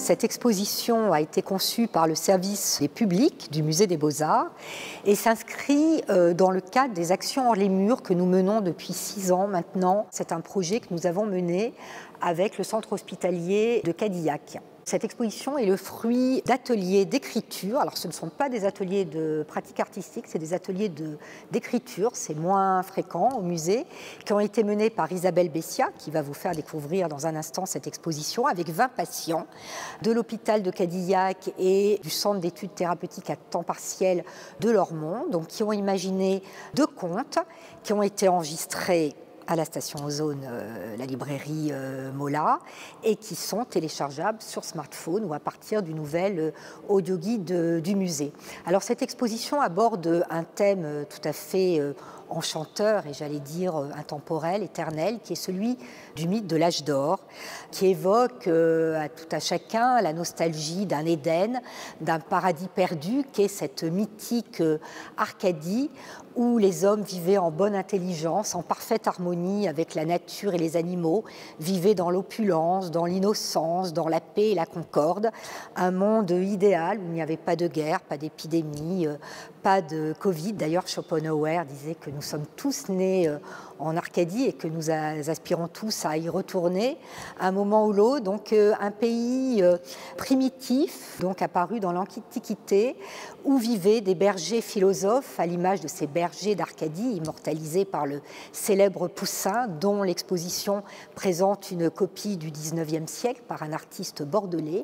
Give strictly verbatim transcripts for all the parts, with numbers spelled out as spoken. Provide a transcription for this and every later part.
Cette exposition a été conçue par le service des publics du Musée des Beaux-Arts et s'inscrit dans le cadre des actions hors les murs que nous menons depuis six ans maintenant. C'est un projet que nous avons mené avec le centre hospitalier de Cadillac. Cette exposition est le fruit d'ateliers d'écriture. Alors ce ne sont pas des ateliers de pratique artistique, c'est des ateliers d'écriture, c'est moins fréquent au musée, qui ont été menés par Isabelle Bessia, qui va vous faire découvrir dans un instant cette exposition, avec vingt patients de l'hôpital de Cadillac et du centre d'études thérapeutiques à temps partiel de Lormont, donc qui ont imaginé deux contes qui ont été enregistrés à la station Ozone, euh, la librairie euh, Mola, et qui sont téléchargeables sur smartphone ou à partir du nouvel euh, audio guide euh, du musée. Alors cette exposition aborde un thème euh, tout à fait euh, enchanteur et j'allais dire euh, intemporel, éternel, qui est celui du mythe de l'âge d'or, qui évoque euh, à tout à chacun la nostalgie d'un Éden, d'un paradis perdu, qui est cette mythique euh, Arcadie, où les hommes vivaient en bonne intelligence, en parfaite harmonie avec la nature et les animaux, vivaient dans l'opulence, dans l'innocence, dans la paix et la concorde. Un monde idéal où il n'y avait pas de guerre, pas d'épidémie, pas de Covid. D'ailleurs, Schopenhauer disait que nous sommes tous nés en Arcadie et que nous aspirons tous à y retourner à un moment ou l'autre. Donc un pays primitif, donc apparu dans l'Antiquité, où vivaient des bergers philosophes à l'image de ces bergers d'Arcadie, immortalisés par le célèbre Poussin, dont l'exposition présente une copie du dix-neuvième siècle par un artiste bordelais,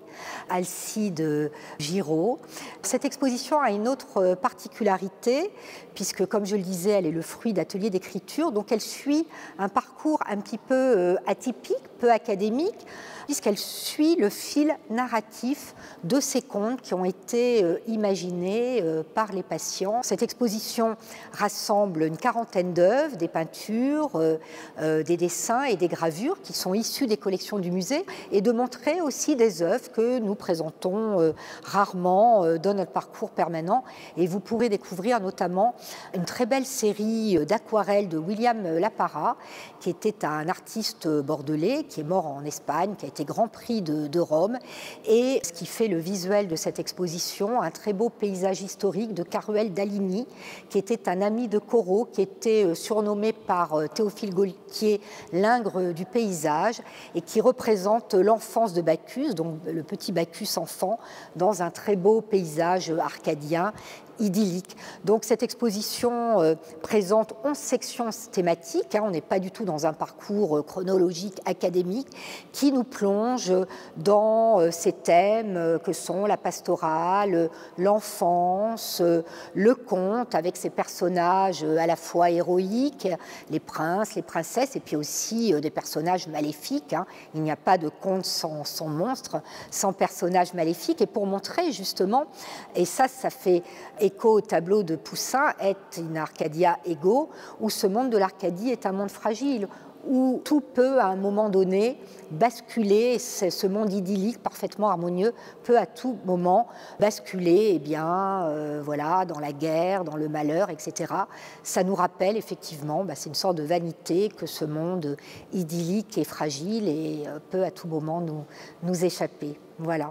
Alcide Giraud. Cette exposition a une autre particularité, puisque, comme je le disais, elle est le fruit d'ateliers d'écriture, donc elle suit un parcours un petit peu atypique, peu académique, puisqu'elle suit le fil narratif de ces contes qui ont été imaginés par les patients. Cette exposition rassemble une quarantaine d'œuvres, des peintures, euh, euh, des dessins et des gravures qui sont issues des collections du musée, et de montrer aussi des œuvres que nous présentons euh, rarement euh, dans notre parcours permanent. Et vous pourrez découvrir notamment une très belle série d'aquarelles de William Laparra, qui était un artiste bordelais, qui est mort en Espagne, qui a été Grand Prix de, de Rome, et ce qui fait le visuel de cette exposition, un très beau paysage historique de Caruel d'Aligny, qui était un ami de Corot, qui était surnommé par Théophile Gautier l'Ingre du paysage, et qui représente l'enfance de Bacchus, donc le petit Bacchus enfant, dans un très beau paysage arcadien, idyllique. Donc cette exposition euh, présente onze sections thématiques, hein, on n'est pas du tout dans un parcours euh, chronologique académique, qui nous plonge dans euh, ces thèmes euh, que sont la pastorale, l'enfance, euh, le conte avec ses personnages euh, à la fois héroïques, les princes, les princesses, et puis aussi euh, des personnages maléfiques, hein. Il n'y a pas de conte sans, sans monstre, sans personnages maléfiques, et pour montrer justement, et ça, ça fait écho au tableau de Poussin, Et in Arcadia ego, où ce monde de l'Arcadie est un monde fragile, où tout peut à un moment donné basculer, ce monde idyllique parfaitement harmonieux peut à tout moment basculer eh bien, euh, voilà, dans la guerre, dans le malheur, et cetera. Ça nous rappelle effectivement, bah, c'est une sorte de vanité que ce monde idyllique est fragile et euh, peut à tout moment nous, nous échapper. Voilà.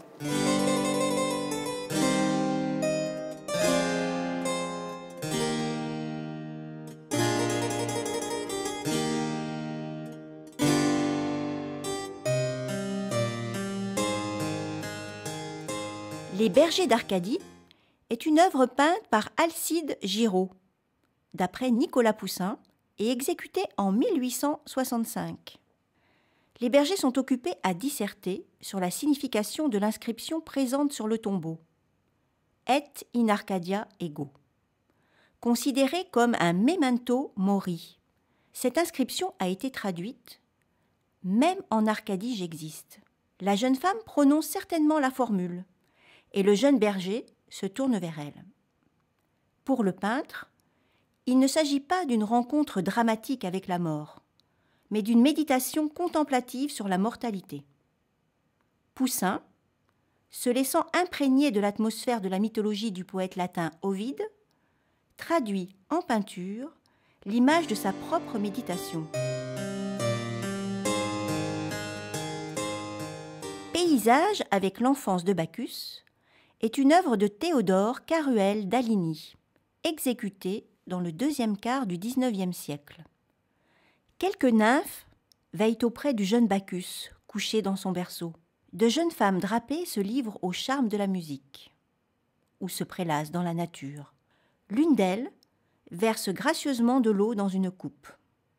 Les bergers d'Arcadie est une œuvre peinte par Alcide Giraud, d'après Nicolas Poussin, et exécutée en mille huit cent soixante-cinq. Les bergers sont occupés à disserter sur la signification de l'inscription présente sur le tombeau, Et in Arcadia ego, considérée comme un memento mori. Cette inscription a été traduite « Même en Arcadie j'existe ». La jeune femme prononce certainement la formule, et le jeune berger se tourne vers elle. Pour le peintre, il ne s'agit pas d'une rencontre dramatique avec la mort, mais d'une méditation contemplative sur la mortalité. Poussin, se laissant imprégner de l'atmosphère de la mythologie du poète latin Ovide, traduit en peinture l'image de sa propre méditation. Paysage avec l'enfance de Bacchus est une œuvre de Théodore Caruel d'Aligny, exécutée dans le deuxième quart du dix-neuvième siècle. Quelques nymphes veillent auprès du jeune Bacchus, couché dans son berceau. De jeunes femmes drapées se livrent au charme de la musique, ou se prélassent dans la nature. L'une d'elles verse gracieusement de l'eau dans une coupe.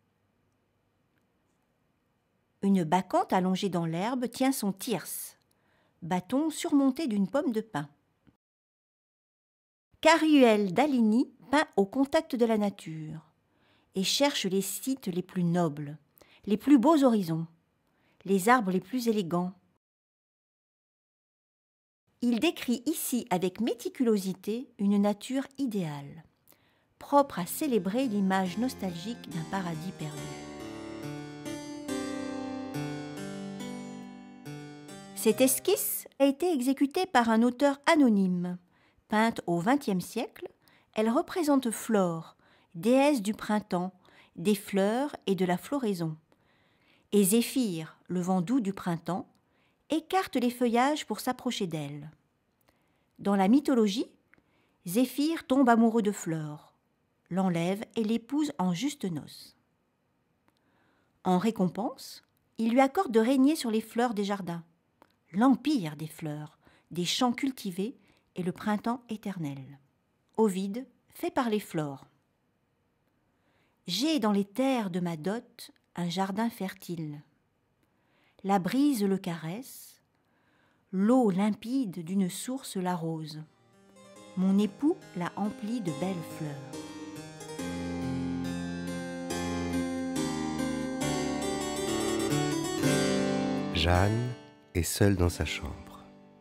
Une bacchante allongée dans l'herbe tient son thyrse, bâton surmonté d'une pomme de pin. Caruel d'Aligny peint au contact de la nature et cherche les sites les plus nobles, les plus beaux horizons, les arbres les plus élégants. Il décrit ici avec méticulosité une nature idéale, propre à célébrer l'image nostalgique d'un paradis perdu. Cette esquisse a été exécutée par un auteur anonyme. Peinte au vingtième siècle, elle représente Flore, déesse du printemps, des fleurs et de la floraison. Et Zéphyr, le vent doux du printemps, écarte les feuillages pour s'approcher d'elle. Dans la mythologie, Zéphyr tombe amoureux de Flore, l'enlève et l'épouse en justes noces. En récompense, il lui accorde de régner sur les fleurs des jardins, l'empire des fleurs, des champs cultivés et le printemps éternel. Ovide fait parler Flore. J'ai dans les terres de ma dot un jardin fertile. La brise le caresse, l'eau limpide d'une source l'arrose. Mon époux l'a emplie de belles fleurs. Jeanne est seule dans sa chambre.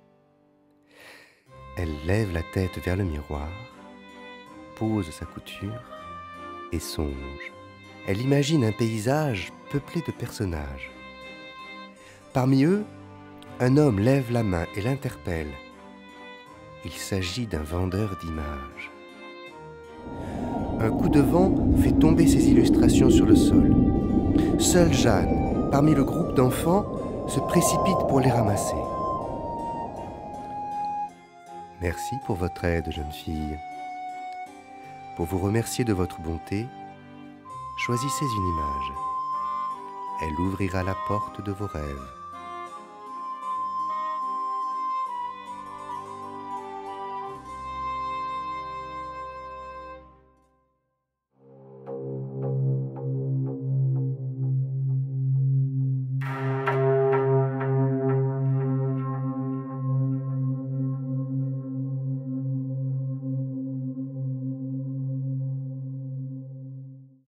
Elle lève la tête vers le miroir, pose sa couture et songe. Elle imagine un paysage peuplé de personnages. Parmi eux, un homme lève la main et l'interpelle. Il s'agit d'un vendeur d'images. Un coup de vent fait tomber ses illustrations sur le sol. Seule Jeanne, parmi le groupe d'enfants, se précipite pour les ramasser. Merci pour votre aide, jeune fille. Pour vous remercier de votre bonté, choisissez une image. Elle ouvrira la porte de vos rêves.